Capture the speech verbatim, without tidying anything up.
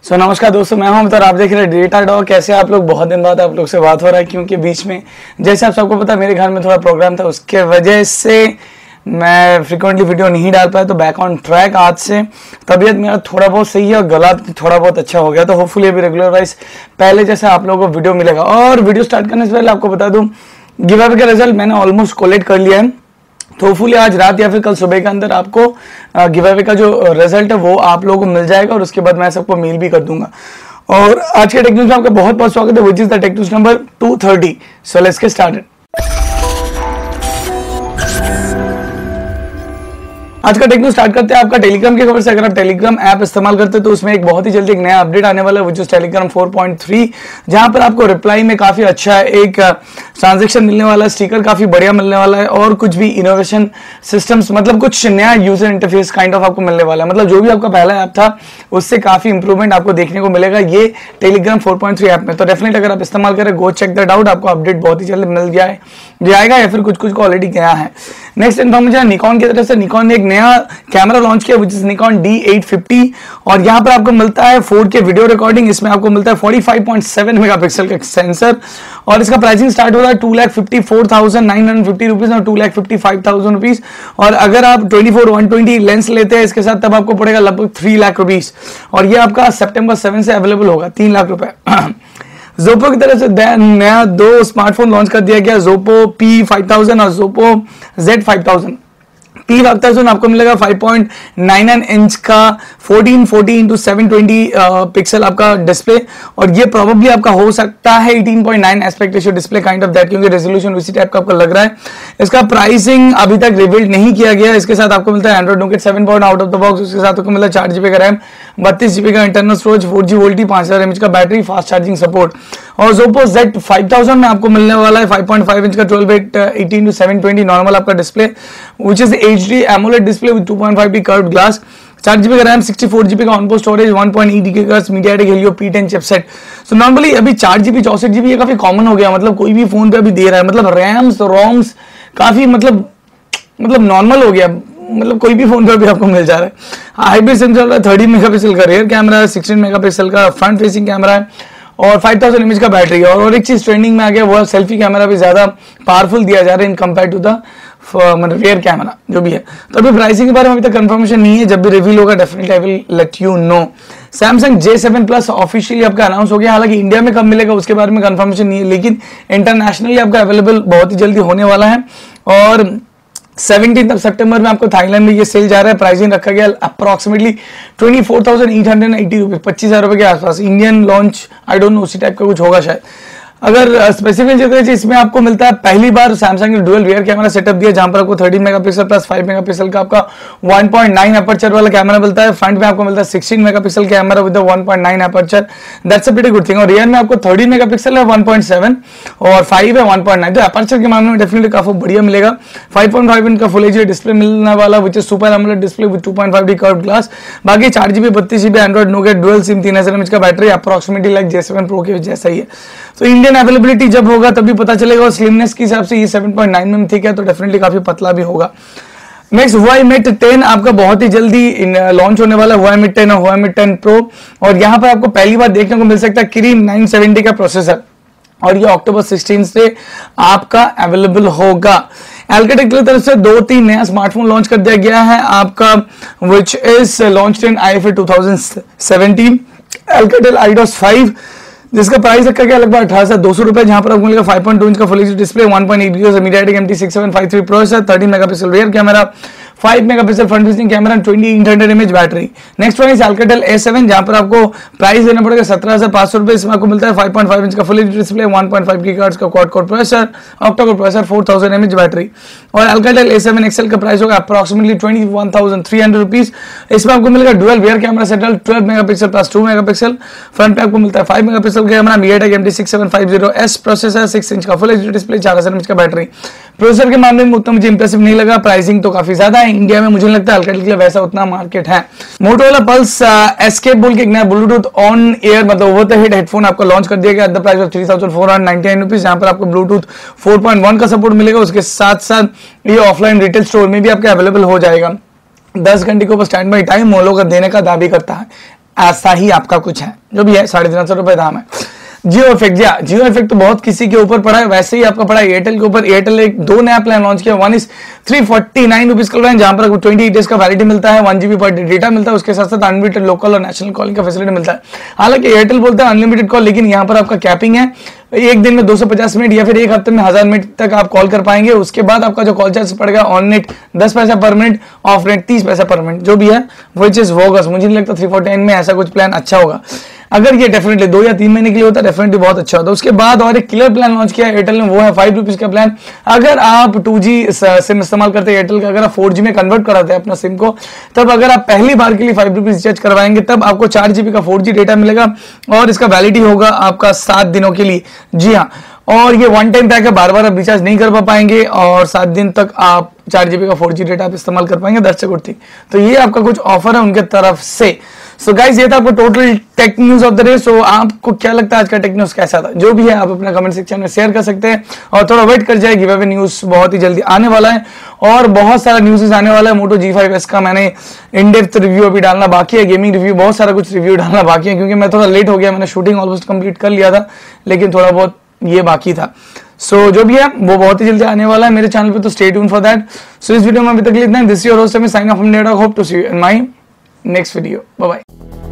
सो so, नमस्कार दोस्तों, मैं हूं अमित और आप देख रहे हैं डेटा डॉग। कैसे आप लोग? बहुत दिन बाद आप लोग से बात हो रहा है, क्योंकि बीच में जैसे आप सबको पता मेरे घर में थोड़ा प्रोग्राम था, उसके वजह से मैं फ्रिक्वेंटली वीडियो नहीं डाल पाया। तो बैक ऑन ट्रैक आज से। तबीयत मेरा थोड़ा बहुत सही है और गला थोड़ा बहुत अच्छा हो गया, तो होपफुली अभी रेगुलर वाइज पहले जैसे आप लोगों को वीडियो मिलेगा। और वीडियो स्टार्ट करने से पहले आपको बता दूं, गिव अवे का रिजल्ट मैंने ऑलमोस्ट कोलेट कर लिया है, तो होपफुली आज रात या फिर कल सुबह के अंदर आपको गिव अवे का जो रिजल्ट है वो आप लोगों को मिल जाएगा, और उसके बाद मैं सबको मेल भी कर दूंगा। और आज के टेक न्यूज में आपका बहुत बहुत स्वागत है, which is the tech news number two thirty. So let's get started. आज का टेक न्यूज स्टार्ट करते हैं आपका टेलीग्राम की खबर से। अगर आप टेलीग्राम ऐप इस्तेमाल करते हैं तो उसमें एक बहुत ही जल्दी एक नया अपडेट आने वाला है, which is Telegram four point three, जहां पर आपको रिप्लाई में काफी अच्छा एक ट्रांजेक्शन मिलने वाला है, स्टिकर काफी बढ़िया मिलने वाला है, और कुछ भी इनोवेशन सिस्टम्स, मतलब कुछ नया यूजर इंटरफेस काइंड ऑफ आपको मिलने वाला है। मतलब जो भी आपका पहला ऐप था उससे काफी इंप्रूवमेंट आपको देखने को मिलेगा ये Telegram four point three app में। तो डेफिनेटली अगर आप इस्तेमाल करें, गो चेक दैट आउट, आपको अपडेट बहुत ही जल्द मिल जाए जाएगा, या फिर कुछ कुछ को ऑलरेडी गया है। नेक्स्ट इन्फॉर्मेशन, निकॉन की तरफ से निकॉन ने एक नया कैमरा लॉन्च किया, which is Nikon D eight fifty, और यहाँ पर आपको मिलता है फोर के वीडियो रिकॉर्डिंग। इसमें आपको मिलता है forty five point seven megapixel का सेंसर, और इसका प्राइसिंग स्टार्ट होता है two lakh fifty four thousand nine hundred fifty rupees और two lakh fifty five thousand rupees. और अगर आप twenty four one twenty lens लेते हैं इसके साथ, तब आपको पड़ेगा लगभग थ्री लाख रुपीज, और ये आपका सितंबर सेवन से अवेलेबल होगा, तीन लाख रुपए। Zopo की तरफ से नया दो स्मार्टफोन लॉन्च कर दिया गया, Zopo पी फाइव थाउजेंड और Zopo Z five thousand. P five thousand आपको मिलेगा five point nine nine inch का fourteen forty into seven twenty pixel आपका डिस्प्ले, और ये प्रोबेबली आपका हो सकता है eighteen point nine aspect ratio display kind of that, क्योंकि रेजोल्यूशन उसी टाइप का आपको लग रहा है। इसका प्राइसिंग अभी तक रिवील नहीं किया गया। इसके साथ आपको मिलता है Android Nougat seven point out of the box. उसके साथ आपको मिलता है चार जीबी का रैम, बत्तीस जीबी का internal storage, four G VoLTE, पांच हजार एमएच का बैटरी, फास्ट चार्जिंग सपोर्ट। और Zopo ज़ेड फाइव थाउजेंड में आपको मिलने वाला है फाइव पॉइंट फाइव इंच का twelve eight eighteen two seven twenty normal आपका display, which is HD AMOLED display with two point five D curved glass, चार GB का रैम, सिक्सटी फोर जीबी का onboard storage, one point eight gigahertz MediaTek Helio P ten chipset. So normally अभी चार GB चौसठ GB ये काफी common हो गया, मतलब कोई भी फोन पे अभी दे रहा है, मतलब रैम्स रोम्स काफी मतलब मतलब नॉर्मल हो गया, मतलब कोई भी फोन पे भी आपको मिल जा रहा है। हाइब्रिड सेंसर चल रहा है, थर्टी मेगापिक्सल का रियर कैमरा है, सिक्सटीन मेगापिक्सल का फ्रंट फेसिंग कैमरा है, और फाइव थाउजेंड एमएच का बैटरी है। और, और एक चीज ट्रेंडिंग में आ गया, वो सेल्फी कैमरा भी ज्यादा पावरफुल दिया जा रहा है इन कंपेयर टू द मतलब रियर कैमरा जो भी है। तो अभी प्राइसिंग के बारे में अभी तक कंफर्मेशन नहीं है, जब भी रिवील होगा definitely I will let you know. Samsung J seven plus officially आपका अनाउंस हो गया, हालांकि इंडिया में कब मिलेगा उसके बारे में कंफर्मेशन नहीं है, लेकिन इंटरनेशनली आपका अवेलेबल बहुत ही जल्दी होने वाला है। और सेवनटीन ऑफ सितंबर में आपको थाईलैंड में ये सेल जा रहा है। प्राइसिंग रखा गया approximately twenty four thousand eight hundred eighty rupees, पच्चीस हजार रुपए के आसपास। Indian launch I don't know, उसी टाइप का कुछ होगा शायद। अगर स्पेसिफिक जगह इसमें आपको मिलता है, पहली बार सैमसंग ने डुअल रियर कैमरा सेटअप दिया, जहां पर आपको thirteen megapixel plus five megapixel का आपका वन पॉइंट नाइन अपर्चर वाला कैमरा मिलता है। फ्रंट में आपको मिलता है sixteen megapixel camera with one point nine aperture, that's a pretty good thing. और रियर में आपको थर्टीन मेगापिक्सल है वन पॉइंट सेवन और फाइव है वन पॉइंट नाइन, तो अपर्चर के मामले में डेफिनेटली काफी बढ़िया मिलेगा। फाइव पॉइंट फाइव इंच का फुल एचडी डिस्प्ले मिलने वाला, which is super AMOLED display with two point five D curved glass. बाकी चार जीबी बत्तीस GB Android Nougat dual SIM, तीन हजार एमएच का battery, approximately like J seven pro के जैसा ही है। तो इंडियन अवेलेबिलिटी जब होगा तभी पता चलेगा, और स्लिमनेस के हिसाब से ये सेवन पॉइंट नाइन में ठीक है, तो डेफिनेटली काफी पतला भी होगा। नेक्स्ट Huawei Mate टेन आपका बहुत ही जल्दी लॉन्च होने वाला है, Huawei Mate टेन और Huawei Mate टेन Pro, और यहाँ पर आपको पहली बार देखने को मिल सकता है Kirin नाइन सेवेंटी का प्रोसेसर, और ये अक्टूबर सिक्सटीन से आपका अवेलेबल होगा। Alcatel की तरफ से दो तीन नया स्मार्टफोन लॉन्च कर दिया गया है आपका, which is launch in I F A two thousand seventeen, Alcatel Idol five, जिसका प्राइस रखा गया लगभग अठारह हजार दो सौ रुपए, जहां पर आपको मिलेगा फाइव पॉइंट टू इंच का full HD display, one point eight gigahertz MediaTek M T six seven five three processor, thirteen megapixel rear camera, five megapixel front facing camera, twenty eight hundred mAh battery. Next one is Alcatel A seven, जहां पर आपको price देना पड़ेगा सत्रह हजार पांच सौ रुपए। इसमें आपको मिलता है फाइव पॉइंट फाइव इंच का full HD display, one point five gigahertz का quad core processor, octa core processor, four thousand mAh battery. और Alcatel ए सेवन एक्सएल का प्राइस होगा approximately twenty one thousand three hundred rupees. इसमें आपको मिलेगा dual rear camera settle twelve megapixel plus two megapixel, front पे आपको मिलता है five megapixel camera, MediaTek M T six seven five zero S processor, six inch का full HD display, चार हजार एमएच का बैटरी। प्रोसेसर के मामले में उतना मुझे इंप्रेसिव नहीं लगा, प्राइसिंग तो काफी ज्यादा है। इंडिया में मुझे नहीं लगता Alcatel के लिए वैसा उतना मार्केट है। Motorola Pulse एस्केप बोल के एक नया ब्लूटूथ ऑन एयर मतलब ओवर द हेड हेडफोन आपको लॉन्च कर दिया गया, at the price of three thousand four hundred ninety nine rupees. यहाँ पर आपको ब्लूटूथ फोर पॉइंट वन का सपोर्ट मिलेगा, उसके साथ साथ ये ऑफलाइन रिटेल स्टोर में भी आपके अवेलेबल हो जाएगा। दस घंटे के ऊपर स्टैंड बाई टाइम मोलो का देने का दावी करता है ऐसा ही आपका कुछ है, जो भी है साढ़े तीन सौ रुपए दाम है। जियो इफेक्ट, या जियो इफेक्ट तो बहुत किसी के ऊपर पड़ा है, वैसे ही आपका पड़ा है एयरटेल के ऊपर। एयरटेल एक दो नया प्लान लॉन्च किया, one is three forty nine rupees का प्लान, जहां पर आपको ट्वेंटी डेज का वैलिडिटी मिलता है, वन जीबी पर डेटा मिलता है, उसके साथ साथ अनलिमिटेड लोकल और नेशनल कॉलिंग का फैसिलिटी मिलता है। हालांकि एयरटेल बोलता है अनलिमिटेड कॉल, लेकिन यहाँ पर आपका कैपिंग है, एक दिन में दो सौ पचास मिनट या फिर एक हफ्ते में हजार मिनट तक आप कॉल कर पाएंगे। उसके बाद आपका जो कॉल चार्ज पड़ेगा ऑन नेट दस पैसा पर मिनट, ऑफ नेट तीस पैसा पर मिनट, जो भी है वो चीज होगा। मुझे नहीं लगता थ्री फोर्टी नाइन में ऐसा कुछ प्लान अच्छा होगा। अगर ये डेफिनेटली दो या तीन महीने के लिए होता है डेफिनेटली बहुत अच्छा होता है। उसके बाद और एक क्लियर प्लान लॉन्च किया एयरटेल ने, वो है फाइव रुपीज का प्लान। अगर आप टू जी सिम इस्तेमाल करते हैं एयरटेल का, अगर आप फोर जी में कन्वर्ट कराते हैं अपना सिम को, तब अगर आप पहली बार के लिए फाइव रुपीज रिचार्ज करवाएंगे तब आपको चार जीबी का फोर जी डेटा मिलेगा और इसका वैलिडिटी होगा आपका सात दिनों के लिए। जी हाँ, और ये वन टाइम पैक है, बार बार आप रिचार्ज नहीं कर पाएंगे और सात दिन तक आप चार जीबी का फोर जी डेटा आप इस्तेमाल कर पाएंगे। That's a good thing. तो ये आपका कुछ ऑफर है उनके तरफ से। सो so गाइज, ये था आपको total tech news of the day. So आपको क्या लगता है आज का टेक न्यूज कैसा था? जो भी है आप अपना कमेंट सेक्शन में शेयर कर सकते हैं और थोड़ा वेट कर जाए, गिव अवे न्यूज बहुत ही जल्दी आने वाला है और बहुत सारा न्यूज़ आने वाला है। मोटो जी फाइव एस का मैंने इन डेप्थ रिव्यू अभी डालना बाकी है, गेमिंग रिव्यू बहुत सारा कुछ रिव्यू डालना बाकी है, क्योंकि मैं थोड़ा लेट हो गया। मैंने शूटिंग ऑलमोस्ट कंप्लीट कर लिया था, लेकिन थोड़ा बहुत ये बाकी था। सो so, जो भी है वो बहुत ही जल्दी आने वाला है मेरे चैनल पे, तो stay tune for that. So इस वीडियो में अभी तक इतना है। This is your host, sign off from network. Hope to see you in my next video. Bye bye.